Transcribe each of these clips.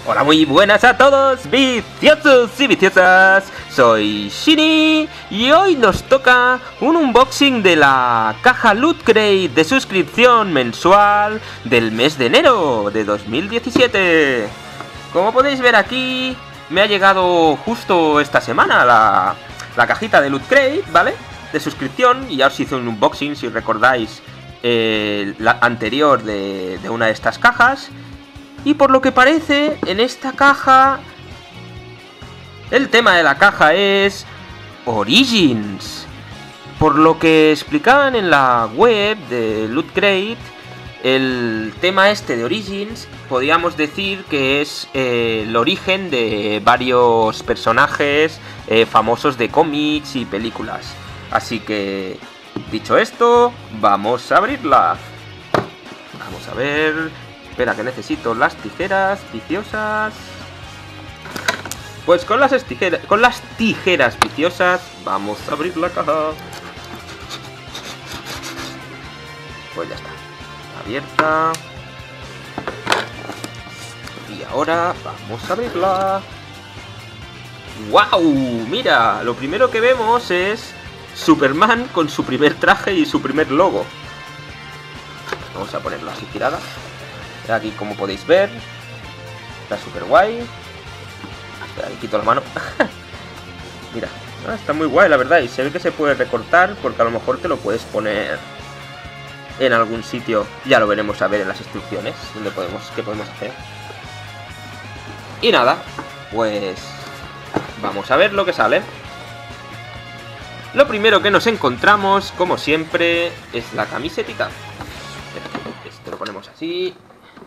Hola, muy buenas a todos, viciosos y viciosas. Soy Shini y hoy nos toca un unboxing de la caja Loot Crate de suscripción mensual del mes de enero de 2017. Como podéis ver aquí, me ha llegado justo esta semana la cajita de Loot Crate, ¿vale? De suscripción, y ya os hice un unboxing, si recordáis, la anterior de una de estas cajas. Y por lo que parece, en esta caja, el tema de la caja es Origins. Por lo que explicaban en la web de Loot Crate, el tema este de Origins, podríamos decir que es el origen de varios personajes famosos de cómics y películas. Así que, dicho esto, vamos a abrirla. Vamos a ver... Espera, que necesito las tijeras viciosas. Pues con las tijeras viciosas vamos a abrir la caja. Pues ya está, abierta. Y ahora vamos a abrirla. ¡Wow! Mira, lo primero que vemos es Superman con su primer traje y su primer logo. Vamos a ponerlo así girada. Aquí, como podéis ver, está súper guay. Espera, le quito la mano. Mira, está muy guay, la verdad. Y se ve que se puede recortar, porque a lo mejor te lo puedes poner en algún sitio. Ya lo veremos a ver en las instrucciones, qué podemos hacer. Y nada, pues vamos a ver lo que sale. Lo primero que nos encontramos, como siempre, es la camisetita. Esto lo ponemos así.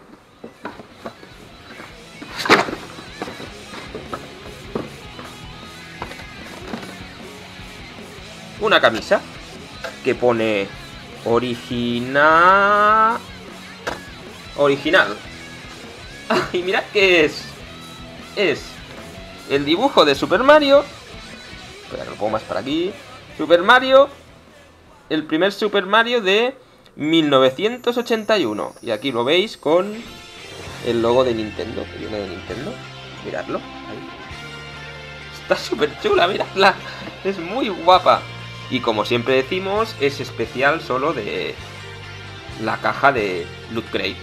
Una camisa que pone original. Y mirad que es el dibujo de Super Mario. Espera, que lo pongo más para aquí. Super Mario, el primer Super Mario de 1981. Y aquí lo veis con el logo de Nintendo, que viene de Nintendo. Miradlo, ahí. Está súper chula, miradla. Es muy guapa. Y como siempre decimos, es especial solo de la caja de Loot Crate.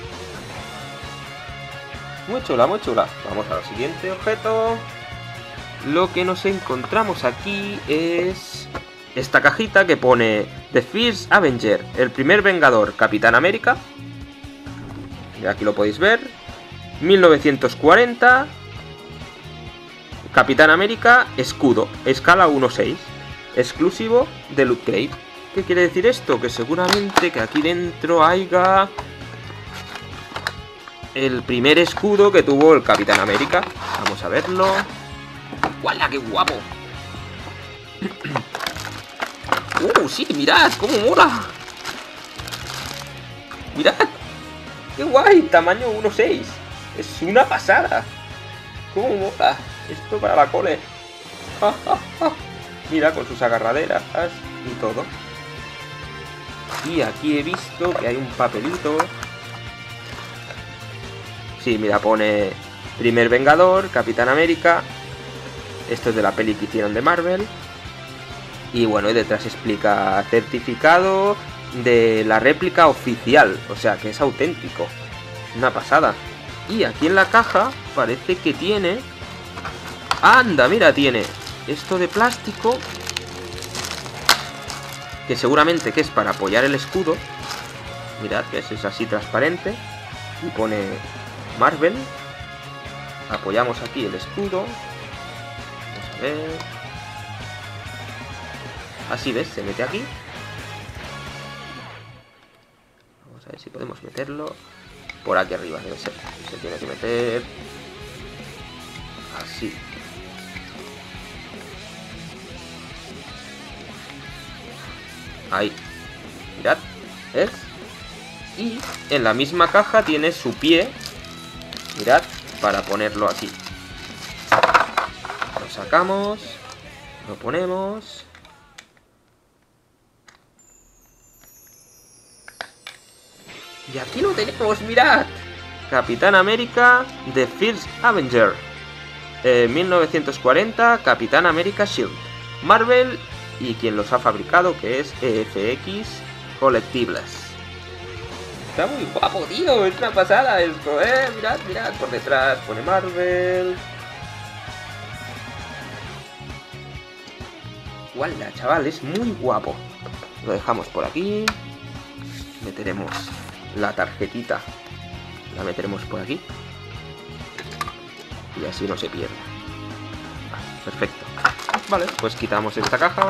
Muy chula, muy chula. Vamos al siguiente objeto. Lo que nos encontramos aquí es esta cajita que pone The First Avenger, el primer Vengador, Capitán América. Y aquí lo podéis ver. 1940. Capitán América, escudo, escala 1.6. Exclusivo de Loot Crate. ¿Qué quiere decir esto? Que seguramente que aquí dentro haya el primer escudo que tuvo el Capitán América. Vamos a verlo. ¡Guala, qué guapo! Sí, mirad, cómo mola. Mirad, qué guay, tamaño 1.6. Es una pasada. Cómo mola. Esto para la cole. Mira, con sus agarraderas y todo. Y aquí he visto que hay un papelito. Sí, mira, pone primer Vengador, Capitán América. Esto es de la peli que hicieron de Marvel. Y bueno, y detrás explica certificado de la réplica oficial. O sea, que es auténtico. Una pasada. Y aquí en la caja parece que tiene... ¡Anda, mira, tiene esto de plástico, que seguramente que es para apoyar el escudo. Mirad que es así transparente. Y pone Marvel. Apoyamos aquí el escudo. Vamos a ver. Así, ¿ves? Se mete aquí. Vamos a ver si podemos meterlo por aquí arriba, debe ser. Se tiene que meter así. Ahí, mirad, ¿ves? Y en la misma caja tiene su pie. Mirad, para ponerlo aquí. Lo sacamos, lo ponemos. Y aquí lo tenemos, mirad. Capitán América The First Avenger. 1940, Capitán América Shield. Marvel y quien los ha fabricado, que es EFX Collectibles. Está muy guapo, tío, es una pasada esto, mirad, mirad, por detrás pone Marvel. Guala, chaval, es muy guapo. Lo dejamos por aquí. Meteremos la tarjetita. La meteremos por aquí. Y así no se pierde. Perfecto. Vale, pues quitamos esta caja.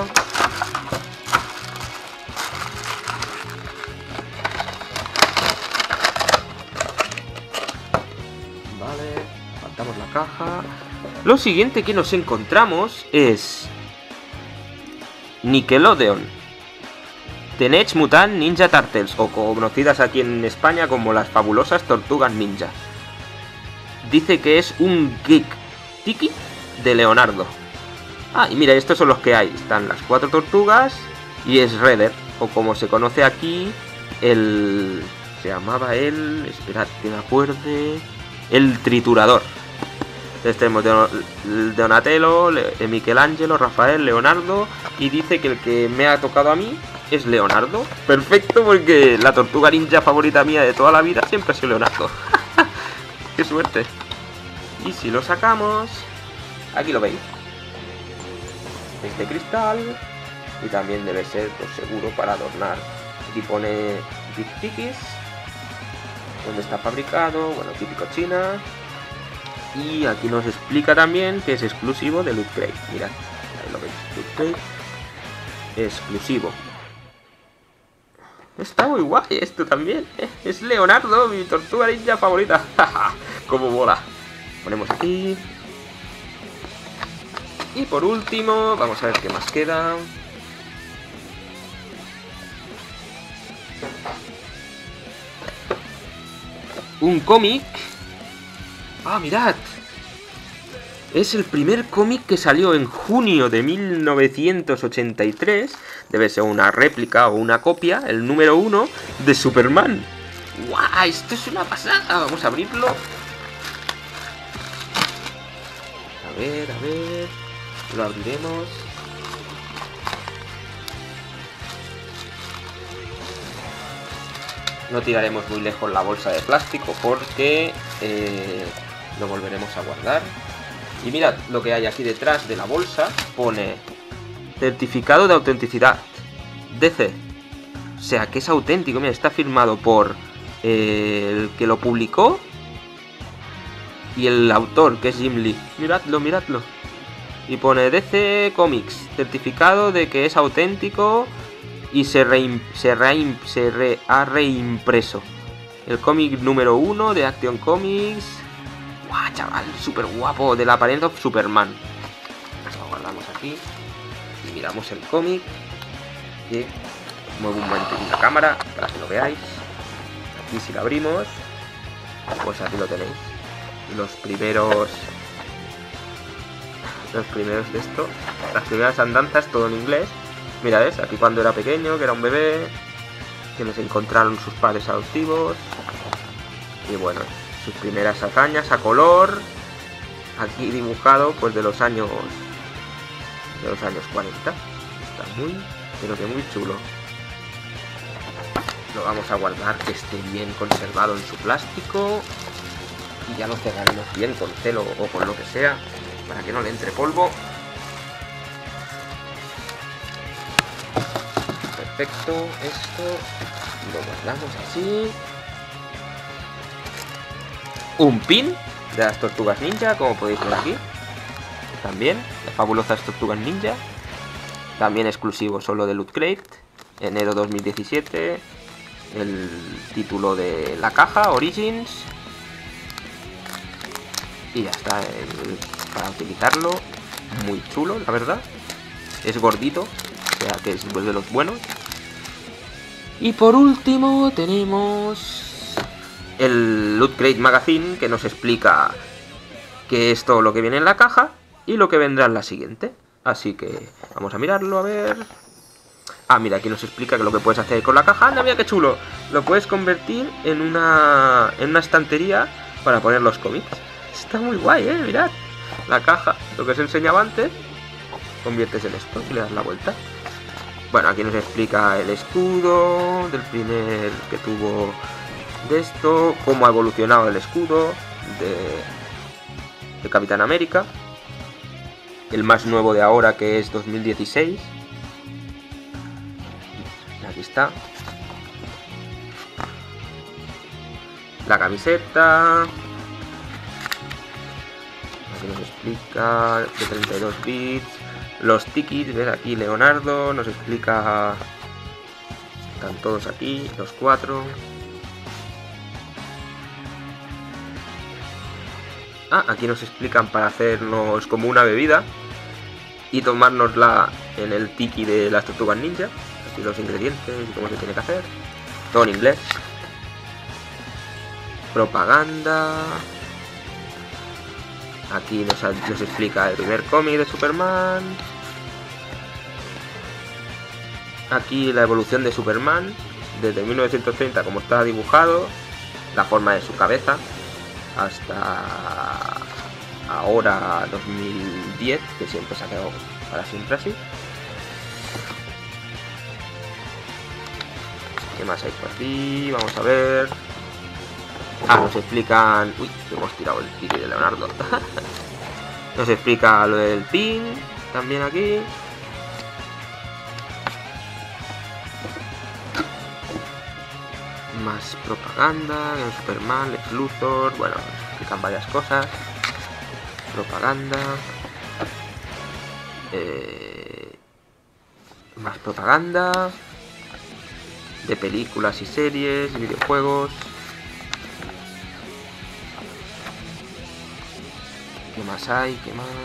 Vale, faltamos la caja. Lo siguiente que nos encontramos es Nickelodeon Teenage Mutant Ninja Turtles, o conocidas aquí en España como las fabulosas tortugas ninja. Dice que es un Geek Tiki de Leonardo. Ah, y mira, estos son los que hay. Están las 4 tortugas y es Shredder, o como se conoce aquí, el... se llamaba el... esperad que me acuerde... el triturador. Entonces tenemos Donatello, Michelangelo, Rafael, Leonardo, y dice que el que me ha tocado a mí es Leonardo. Perfecto, porque la tortuga ninja favorita mía de toda la vida siempre ha sido Leonardo. ¡Qué suerte! Y si lo sacamos... aquí lo veis. Este cristal. Y también debe ser, pues seguro, para adornar. Aquí pone Big Tikis. Dónde está fabricado. Bueno, típico China. Y aquí nos explica también que es exclusivo de Loot Crate. Mirad, ahí lo veis. Loot Crate. Exclusivo. Está muy guay esto también. Es Leonardo, mi tortuga ninja favorita. Como mola. Ponemos aquí. Y por último, vamos a ver qué más queda. Un cómic. Ah, mirad. Es el primer cómic que salió en junio de 1983. Debe ser una réplica o una copia, el número 1 de Superman. ¡Guau! Esto es una pasada. Vamos a abrirlo. A ver, a ver. Lo abriremos. No tiraremos muy lejos la bolsa de plástico porque lo volveremos a guardar. Y mirad lo que hay aquí detrás de la bolsa. Pone certificado de autenticidad DC. O sea que es auténtico. Mira, está firmado por el que lo publicó y el autor, que es Jim Lee. Miradlo, miradlo. Y pone DC Comics, certificado de que es auténtico y se ha reimpreso. El cómic número 1 de Action Comics. ¡Guau, chaval! Súper guapo, de la Parent of Superman. Lo guardamos aquí y miramos el cómic. Que muevo un momento la cámara para que lo veáis. Aquí si lo abrimos, pues aquí lo tenéis. Los primeros de esto, las primeras andanzas, todo en inglés. Mira, ¿ves? Aquí cuando era pequeño, que era un bebé, que nos encontraron sus padres adoptivos. Y bueno, sus primeras hazañas a color. Aquí dibujado, pues de los años 40. Está muy, pero que muy chulo. Lo vamos a guardar que esté bien conservado en su plástico. Y ya lo cerraremos bien con celo o con lo que sea, para que no le entre polvo. Perfecto, esto lo guardamos así. Un pin de las tortugas ninja, como podéis ver aquí. También, las fabulosas tortugas ninja. También exclusivo solo de Loot Crate. Enero 2017. El título de la caja, Origins. Y ya está, para utilizarlo. Muy chulo, la verdad. Es gordito, o sea que es de los buenos. Y por último tenemos el Loot Crate Magazine, que nos explica qué es todo lo que viene en la caja y lo que vendrá en la siguiente. Así que vamos a mirarlo, a ver. Ah, mira, aquí nos explica que lo que puedes hacer con la caja. ¡Anda, mira qué chulo! Lo puedes convertir en una estantería para poner los cómics. Está muy guay, mirad. La caja, lo que os enseñaba antes, conviertes en esto y le das la vuelta. Bueno, aquí nos explica el escudo del primer que tuvo de esto, cómo ha evolucionado el escudo de Capitán América. El más nuevo de ahora, que es 2016. Aquí está. La camiseta. Aquí nos explica de 32 bits. Los tickets, ves aquí Leonardo, nos explica. Están todos aquí, los 4. Ah, aquí nos explican para hacernos como una bebida y tomárnosla en el tiki de las tortugas ninja. Aquí los ingredientes y cómo se tiene que hacer. Todo en inglés. Propaganda. Aquí nos explica el primer cómic de Superman. Aquí la evolución de Superman desde 1930, como está dibujado, la forma de su cabeza, hasta ahora 2010, que siempre se ha quedado para siempre así. ¿Qué más hay por aquí? Vamos a ver. Ah, nos explican... Uy, hemos tirado el ticket de Leonardo. Nos explica lo del pin, también aquí. Más propaganda, en Superman, Lex Luthor, bueno, nos explican varias cosas. Propaganda. Más propaganda. De películas y series, videojuegos. ¿Qué más hay? ¿Qué más?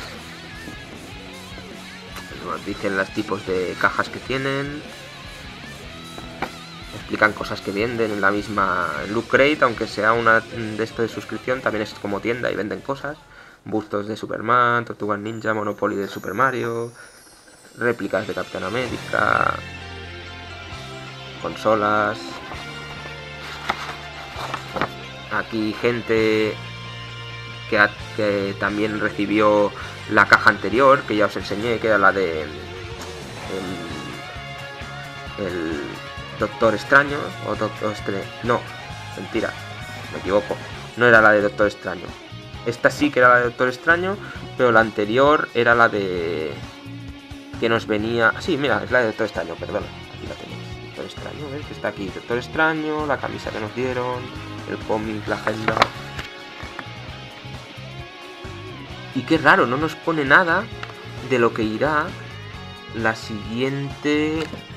Nos dicen los tipos de cajas que tienen. Explican cosas que venden en la misma Loot Crate, aunque sea una de esto de suscripción, también es como tienda y venden cosas. Bustos de Superman, Tortugas Ninja, Monopoly de Super Mario, réplicas de Capitán América, consolas. Aquí gente que también recibió la caja anterior, que ya os enseñé, que era la de el Doctor Extraño, o Doctor no, mentira, me equivoco, no era la de Doctor Extraño. Esta sí que era la de Doctor Extraño, pero la anterior era la de... que nos venía... Sí, mira, es la de Doctor Extraño, perdona. Aquí la tenéis, Doctor Extraño, ¿ves? Que está aquí Doctor Extraño, la camisa que nos dieron, el cómic, la agenda... Y qué raro, no nos pone nada de lo que irá la siguiente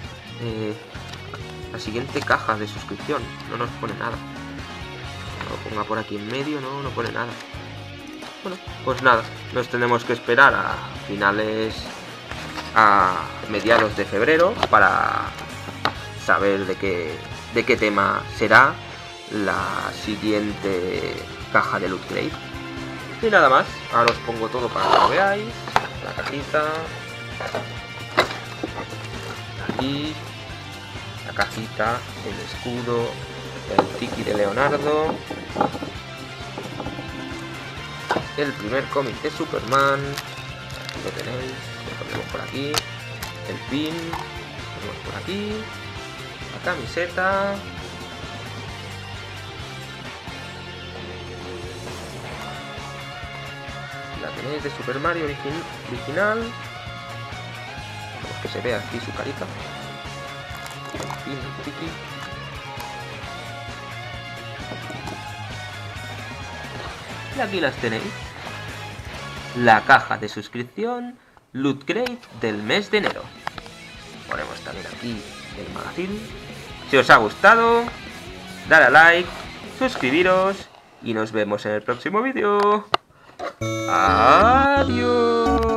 caja de suscripción. No nos pone nada. Lo ponga por aquí en medio, no pone nada. Bueno, pues nada, nos tenemos que esperar a mediados de febrero para saber de qué tema será la siguiente caja de Loot Crate. Y nada más, ahora os pongo todo para que lo veáis. La cajita. Aquí. La cajita, el escudo, el tiki de Leonardo. El primer cómic de Superman. Aquí lo tenéis. Lo ponemos por aquí. El pin. Lo ponemos por aquí. La camiseta. La tenéis de Super Mario original. Vamos que se vea aquí su carita. El pin, el tiki. Y aquí las tenéis. La caja de suscripción Loot Crate del mes de enero. Ponemos también aquí el magazine. Si os ha gustado, dale a like, suscribiros y nos vemos en el próximo vídeo. Adiós.